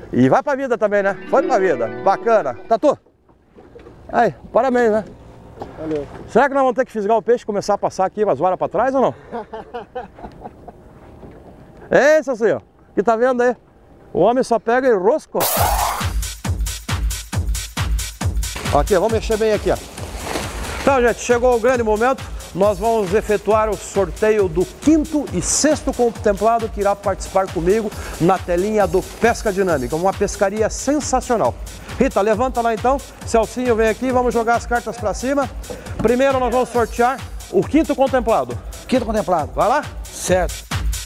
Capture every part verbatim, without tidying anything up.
E vai pra vida também, né? Foi pra vida. Bacana. Tatu. Aí, parabéns, né? Valeu. Será que nós vamos ter que fisgar o peixe e começar a passar aqui as varas pra trás ou não? É isso assim, ó. Que tá vendo aí? O homem só pega e rosco. Aqui, vamos mexer bem aqui, ó. Então, gente, chegou o grande momento. Nós vamos efetuar o sorteio do quinto e sexto contemplado que irá participar comigo na telinha do Pesca Dinâmica. Uma pescaria sensacional. Rita, levanta lá então. Celcinho, vem aqui, vamos jogar as cartas para cima. Primeiro nós vamos sortear o quinto contemplado. Quinto contemplado. Vai lá? Certo.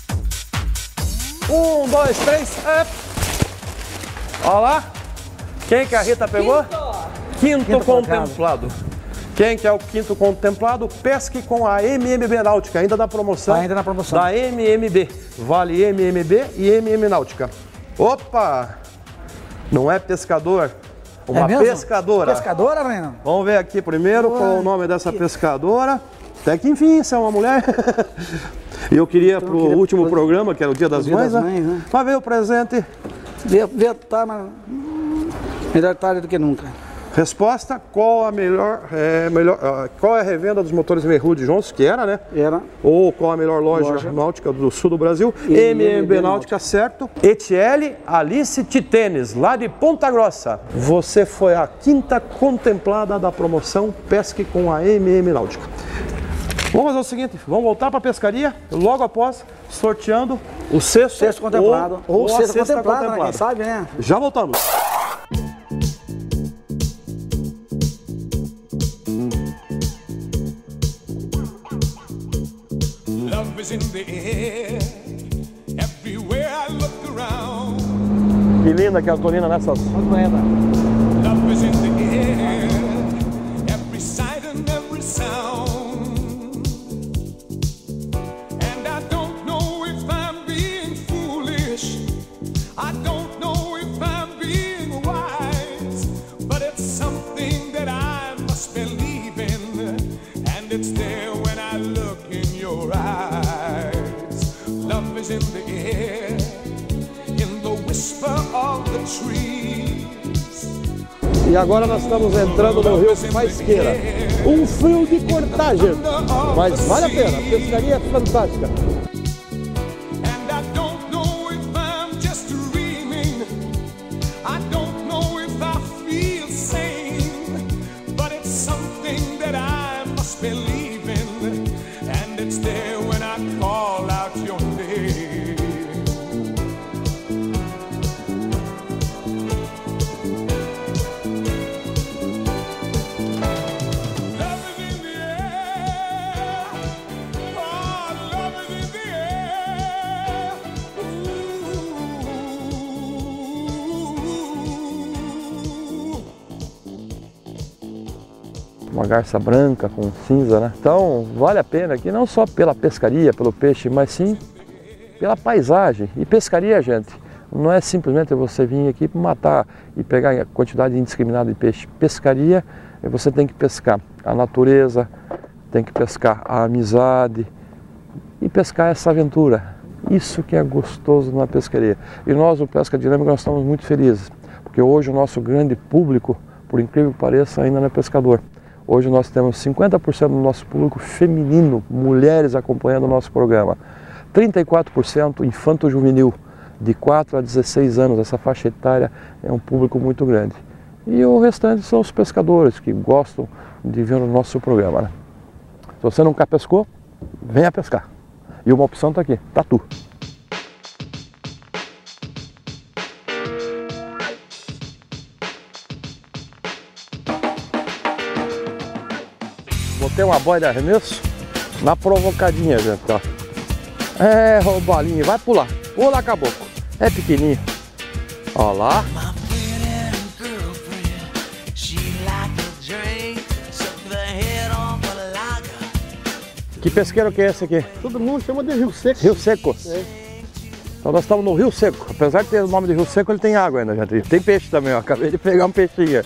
Um, dois, três. É. Olha lá. Quem que a Rita pegou? Quinto, quinto, quinto contemplado. Quem que é o quinto contemplado? Pesque com a M M B Náutica, ainda na promoção. Ainda na promoção. Da M M B. Vale M M B e M M Náutica. Opa! Não é pescador, uma é pescadora. Pescadora, Renan? Vamos ver aqui primeiro Ué, qual é o nome dessa que... pescadora. Até que enfim, isso é uma mulher. E eu queria então, pro queria... último programa, que era o Dia das o Mães, dia das né? Mães, né? Mas veio o presente. Veio, veio tá, mas... melhor tarde do que nunca. Resposta, qual a melhor, é, melhor uh, qual é a revenda dos motores Merrude Johnson, que era, né? Era. Ou qual a melhor loja, loja. náutica do sul do Brasil? E M M B Náutica, certo. Etiele Alice Titênis, lá de Ponta Grossa. Você foi a quinta contemplada da promoção Pesque com a M M Náutica. Vamos fazer o seguinte, vamos voltar para a pescaria, logo após, sorteando o sexto, sexto contemplado. Ou, ou, ou a sexto sexta contemplado, contemplada. Né? Quem sabe, né? Já voltamos. Que linda que é a Torina nessas. Muito linda. E agora nós estamos entrando no rio Faisqueira. Um frio de cortagem, mas vale a pena, a pescaria é fantástica. Uma garça branca com cinza, né? Então vale a pena aqui não só pela pescaria, pelo peixe, mas sim pela paisagem. E pescaria, gente, não é simplesmente você vir aqui matar e pegar a quantidade indiscriminada de peixe. Pescaria, você tem que pescar a natureza, tem que pescar a amizade e pescar essa aventura. Isso que é gostoso na pescaria. E nós, no Pesca Dinâmica, nós estamos muito felizes, porque hoje o nosso grande público, por incrível que pareça, ainda não é pescador. Hoje nós temos cinquenta por cento do nosso público feminino, mulheres acompanhando o nosso programa. trinta e quatro por cento infanto-juvenil, de quatro a dezesseis anos, essa faixa etária é um público muito grande. E o restante são os pescadores que gostam de ver o nosso programa, né? Se você nunca pescou, venha pescar. E uma opção está aqui, Tatu. Botei uma boia de arremesso na provocadinha, gente, ó. É, roubalinho, vai pular, pula caboclo, é pequenininho. Ó lá. Que pesqueiro que é esse aqui? Todo mundo chama de Rio Seco. Rio Seco. É. Então nós estamos no Rio Seco. Apesar de ter o nome de Rio Seco, ele tem água ainda, gente. Tem peixe também, ó. Acabei de pegar um peixinho.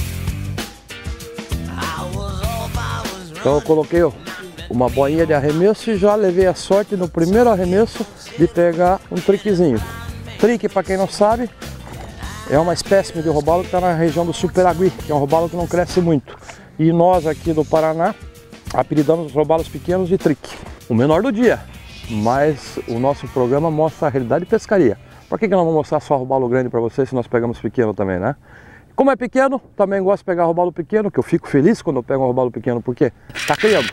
Então eu coloquei ó, uma boinha de arremesso e já levei a sorte no primeiro arremesso de pegar um triquezinho. Trique, para quem não sabe, é uma espécie de robalo que está na região do Superagui, que é um robalo que não cresce muito. E nós aqui do Paraná apelidamos os robalos pequenos de trique. O menor do dia, mas o nosso programa mostra a realidade de pescaria. Por que que nós vamos mostrar só robalo grande para vocês se nós pegamos pequeno também, né? Como é pequeno, também gosto de pegar robalo pequeno, que eu fico feliz quando eu pego um robalo pequeno, porque tá criando.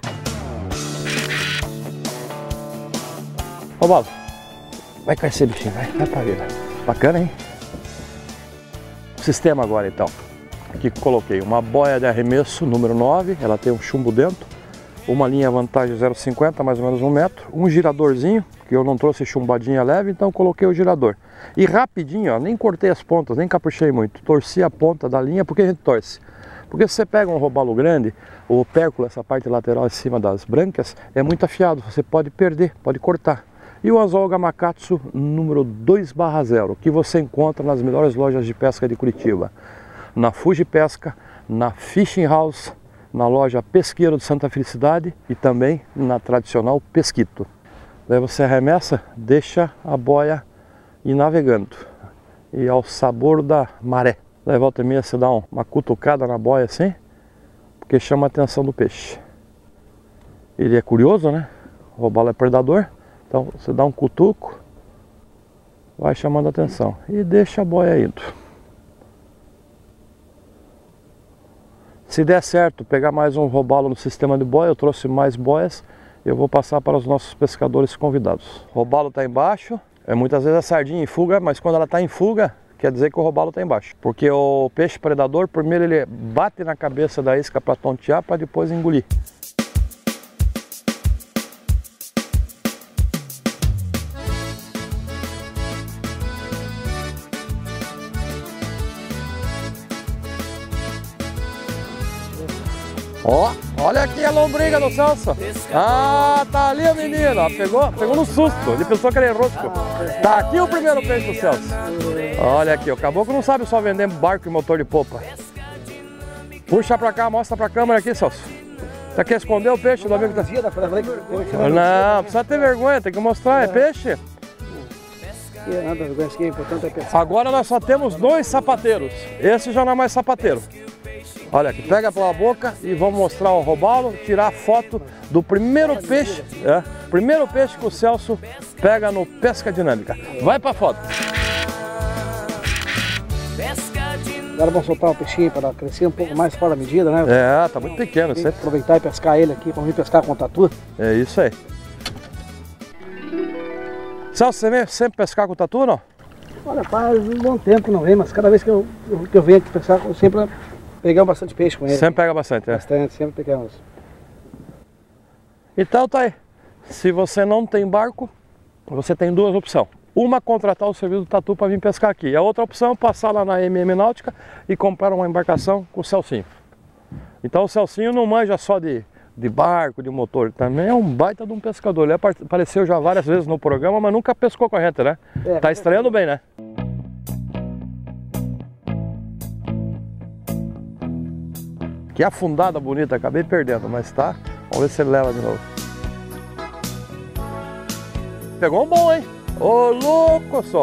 Robalo, vai crescer bichinho, vai, vai pra vida. Bacana, hein? Sistema agora então. Aqui coloquei uma boia de arremesso número nove, ela tem um chumbo dentro, uma linha vantagem zero vírgula cinquenta, mais ou menos um metro, um giradorzinho, que eu não trouxe chumbadinha leve, então coloquei o girador. E rapidinho, ó, nem cortei as pontas, nem caprichei muito, torci a ponta da linha. Por que a gente torce? Porque se você pega um robalo grande, o opérculo, essa parte lateral em cima das brancas, é muito afiado, você pode perder, pode cortar. E o anzol Gamakatsu número dois barra zero, que você encontra nas melhores lojas de pesca de Curitiba. Na Fuji Pesca, na Fishing House, na loja Pesqueiro de Santa Felicidade e também na tradicional Pesquito. Daí você arremessa, deixa a boia ir navegando e ao sabor da maré. Daí volta e meia você dá uma cutucada na boia assim, porque chama a atenção do peixe. Ele é curioso, né? O robalo é predador, então você dá um cutuco, vai chamando a atenção e deixa a boia indo. Se der certo pegar mais um robalo no sistema de boia, eu trouxe mais boias, eu vou passar para os nossos pescadores convidados. O robalo está embaixo, é, muitas vezes a sardinha em fuga, mas quando ela está em fuga, quer dizer que o robalo está embaixo. Porque o peixe predador, primeiro ele bate na cabeça da isca para tontear, para depois engolir. Ó, oh, olha aqui a lombriga do Celso. Ah, tá ali a menina. Pegou, pegou no susto. Ele pensou que era rosco. Tá aqui o primeiro peixe do Celso. Olha aqui, o caboclo não sabe só vender barco e motor de popa. Puxa pra cá, mostra pra câmera aqui, Celso. Você quer esconder o peixe do amigo que tá... Não, precisa ter vergonha, tem que mostrar, é peixe. Agora nós só temos dois sapateiros. Esse já não é mais sapateiro. Olha aqui, pega pela boca e vamos mostrar o robalo, tirar a foto do primeiro peixe, é, primeiro peixe que o Celso pega no Pesca Dinâmica. Vai pra foto. Agora vamos soltar o peixinho para crescer um pouco mais fora da medida, né? É, tá muito pequeno. Tem que aproveitar e pescar ele aqui, para vir pescar com o tatu. É isso aí. Celso, você vem sempre pescar com o tatu, não? Olha, faz um bom tempo que não vem, mas cada vez que eu, que eu venho aqui pescar, eu sempre... Pegamos bastante peixe com ele. Sempre pega bastante, é? Bastante, sempre pegamos. Então tá aí. Se você não tem barco, você tem duas opções. Uma, contratar o serviço do tatu para vir pescar aqui. E a outra opção é passar lá na M M Náutica e comprar uma embarcação com o Celcinho. Então o Celcinho não manja só de, de barco, de motor. Ele também é um baita de um pescador. Ele apareceu já várias vezes no programa, mas nunca pescou com a gente, né? É, tá estreando bem, né? Que afundada bonita, acabei perdendo, mas tá. Vamos ver se ele leva de novo. Pegou um bom, hein? Ô, louco só!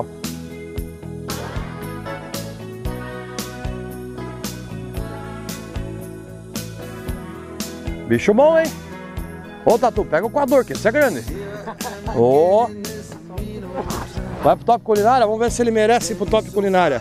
Bicho bom, hein? Ô, Tatu, pega o coador, que esse é grande. Ô! Vai pro Top Culinária, vamos ver se ele merece ir pro Top Culinária.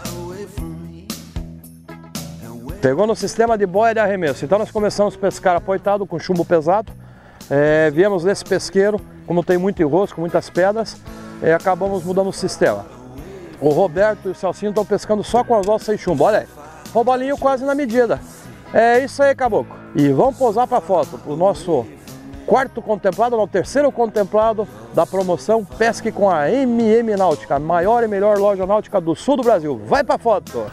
Pegou no sistema de boia de arremesso. Então nós começamos a pescar apoitado com chumbo pesado. É, viemos desse pesqueiro, como tem muito enrosco, muitas pedras, é, acabamos mudando o sistema. O Roberto e o Celcinho estão pescando só com as osas sem chumbo. Olha aí, robalinho quase na medida. É isso aí, caboclo. E vamos posar para foto, para o nosso quarto contemplado, não, terceiro contemplado da promoção Pesque com a M M Náutica, a maior e melhor loja náutica do sul do Brasil. Vai para foto!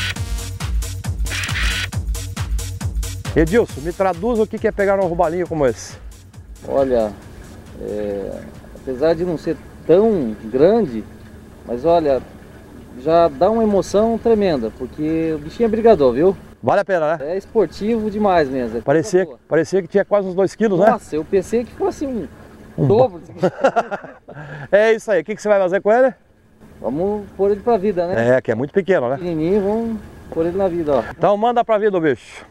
Edilson, me traduz o que é pegar um robalinho como esse. Olha, é, apesar de não ser tão grande, mas olha, já dá uma emoção tremenda, porque o bichinho é brigador, viu? Vale a pena, né? É esportivo demais mesmo. É parecia, parecia que tinha quase uns dois quilos, né? Nossa, eu pensei que fosse um, um dobro. É isso aí, o que, que você vai fazer com ele? Vamos pôr ele pra vida, né? É, que é muito pequeno, né? Pequenininho, vamos pôr ele na vida, ó. Então manda pra vida o bicho.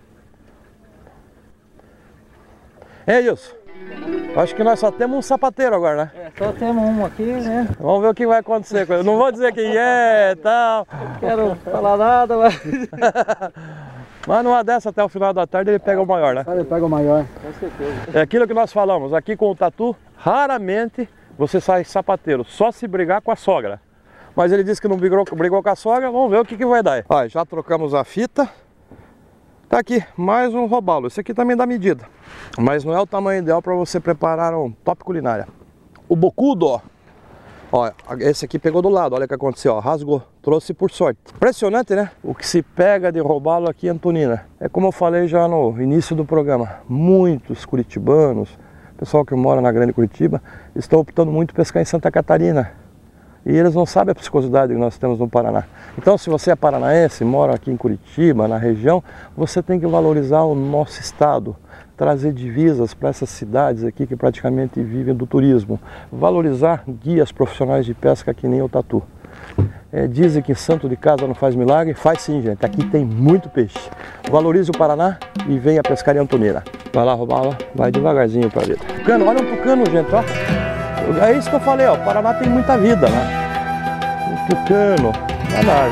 Ei, Edilson, acho que nós só temos um sapateiro agora, né? É, só temos um aqui, né? Vamos ver o que vai acontecer com ele. Não vou dizer quem é e tal. Não quero falar nada, mas... Mas numa dessa, até o final da tarde, ele pega o maior, né? Ele pega o maior. Com certeza. É aquilo que nós falamos, aqui com o tatu, raramente você sai sapateiro, só se brigar com a sogra. Mas ele disse que não brigou, brigou com a sogra, vamos ver o que, que vai dar. Ó, já trocamos a fita. Tá aqui, mais um robalo. Esse aqui também dá medida, mas não é o tamanho ideal para você preparar um top culinária. O bocudo, ó. Ó, esse aqui pegou do lado, olha o que aconteceu, ó, rasgou, trouxe por sorte. Impressionante, né? O que se pega de robalo aqui em Antonina. É como eu falei já no início do programa, muitos curitibanos, pessoal que mora na Grande Curitiba, estão optando muito pescar em Santa Catarina. E eles não sabem a piscosidade que nós temos no Paraná. Então, se você é paranaense, mora aqui em Curitiba, na região, você tem que valorizar o nosso estado, trazer divisas para essas cidades aqui que praticamente vivem do turismo, valorizar guias profissionais de pesca que nem o tatu. É, dizem que santo de casa não faz milagre, faz sim, gente. Aqui tem muito peixe. Valorize o Paraná e venha pescar em Antonina. Vai lá, roubá-la, vai devagarzinho para vida. Tucano, olha um tucano, gente, ó. É isso que eu falei, ó, o Paraná tem muita vida, né? Um tucano, danado.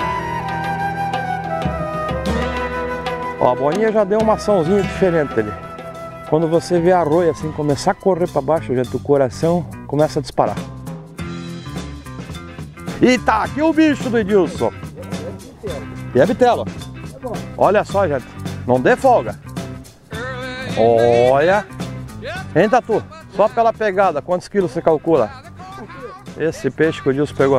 Ó, a boinha já deu uma açãozinha diferente ali. Quando você vê a arroia assim começar a correr para baixo, gente, o coração começa a disparar. E tá aqui o bicho do Edilson. E é bitelo. Olha só, gente, não dê folga. Olha. Hein, Tatu? Só pela pegada, quantos quilos você calcula? Esse peixe que o Edilson pegou.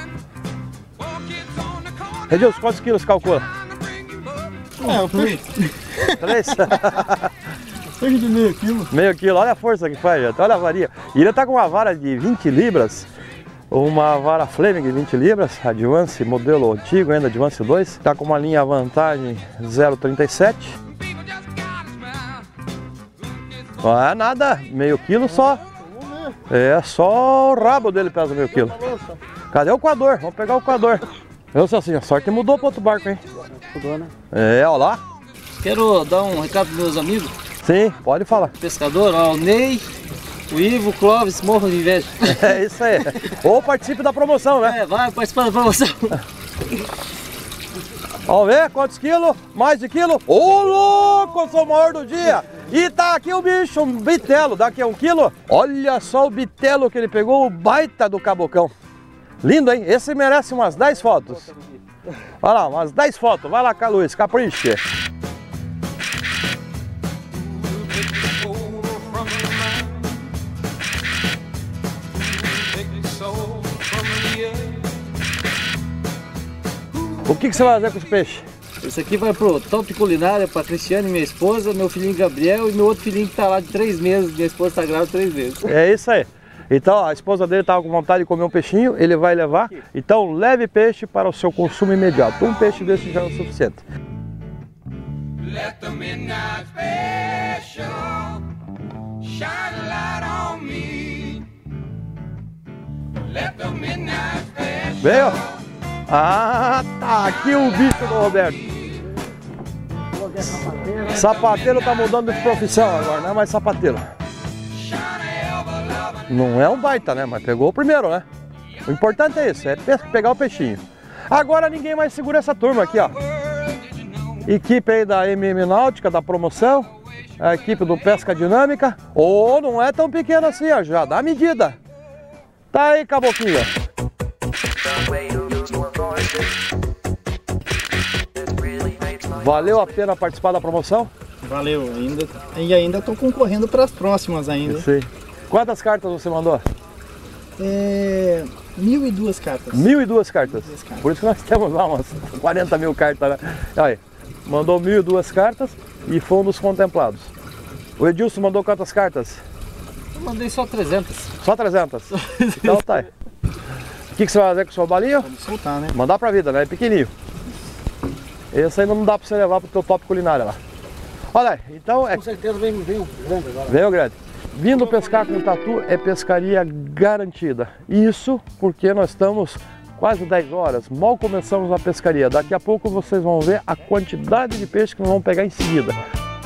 Edilson, quantos quilos você calcula? É, o peixe. Três? Peixe de meio quilo. Meio quilo, olha a força que faz, gente. Olha a varia. E ele tá com uma vara de vinte libras, uma vara Fleming de vinte libras, Advance, modelo antigo ainda, Advance dois. Tá com uma linha vantagem zero vírgula trinta e sete. Não é nada, meio quilo só. É só o rabo dele pesa meio quilo. Cadê o coador? Vamos pegar o coador. Eu sei assim, a sorte mudou para outro barco, hein? Mudou, né? É, olha lá. Quero dar um recado para meus amigos. Sim, pode falar. Pescador, ó, o Ney, o Ivo, o Clóvis, morram de inveja. É isso aí. Ou participe da promoção, né? É, vai participar da promoção. Vamos ver quantos quilos? Mais de quilo? Ô louco, eu sou o maior do dia! E tá aqui o bicho, um bitelo, daqui a um quilo. Olha só o bitelo que ele pegou, o baita do cabocão. Lindo, hein? Esse merece umas dez fotos. Vai lá, umas dez fotos. Vai lá, Luiz, capricha. O que, que você vai fazer com esse peixe? Esse aqui vai pro Top Culinária, pra Cristiane, minha esposa, meu filhinho Gabriel e meu outro filhinho que tá lá de três meses. Minha esposa tá grávida três vezes. É isso aí. Então a esposa dele estava com vontade de comer um peixinho, ele vai levar. Então leve peixe para o seu consumo imediato. Um peixe desse já é o suficiente. Let the midnight special shine a light on me. Let the midnight special. Veio? Ah, tá aqui o bicho do Roberto. Sapateiro tá mudando de profissão agora, não é mais sapateiro. Não é um baita, né? Mas pegou o primeiro, né? O importante é isso, é pegar o peixinho. Agora ninguém mais segura essa turma aqui, ó. Equipe aí da M M Náutica, da promoção. A equipe do Pesca Dinâmica. Ou oh, não é tão pequeno assim, ó. Já dá medida. Tá aí, caboquinho. Valeu a pena participar da promoção? Valeu, ainda, e ainda estou concorrendo para as próximas ainda. Sim. Quantas cartas você mandou? É, mil e duas cartas. Mil e duas cartas. Duas cartas. Por isso que nós temos lá umas quarenta mil cartas, né? Aí, mandou mil e duas cartas e foi um dos contemplados. O Edilson mandou quantas cartas? Eu mandei só trezentas. Só trezentas? Então tá aí. O que, que você vai fazer com o seu balinho? Vamos soltar, né? Mandar pra vida, né? É pequenininho. Esse aí não dá pra você levar pro teu Top Culinária lá. Olha aí, então é... Com certeza vem, vem o grande agora. Vem o grande. Vindo pescar com tatu é pescaria garantida. Isso porque nós estamos quase dez horas, mal começamos a pescaria. Daqui a pouco vocês vão ver a quantidade de peixe que nós vamos pegar em seguida.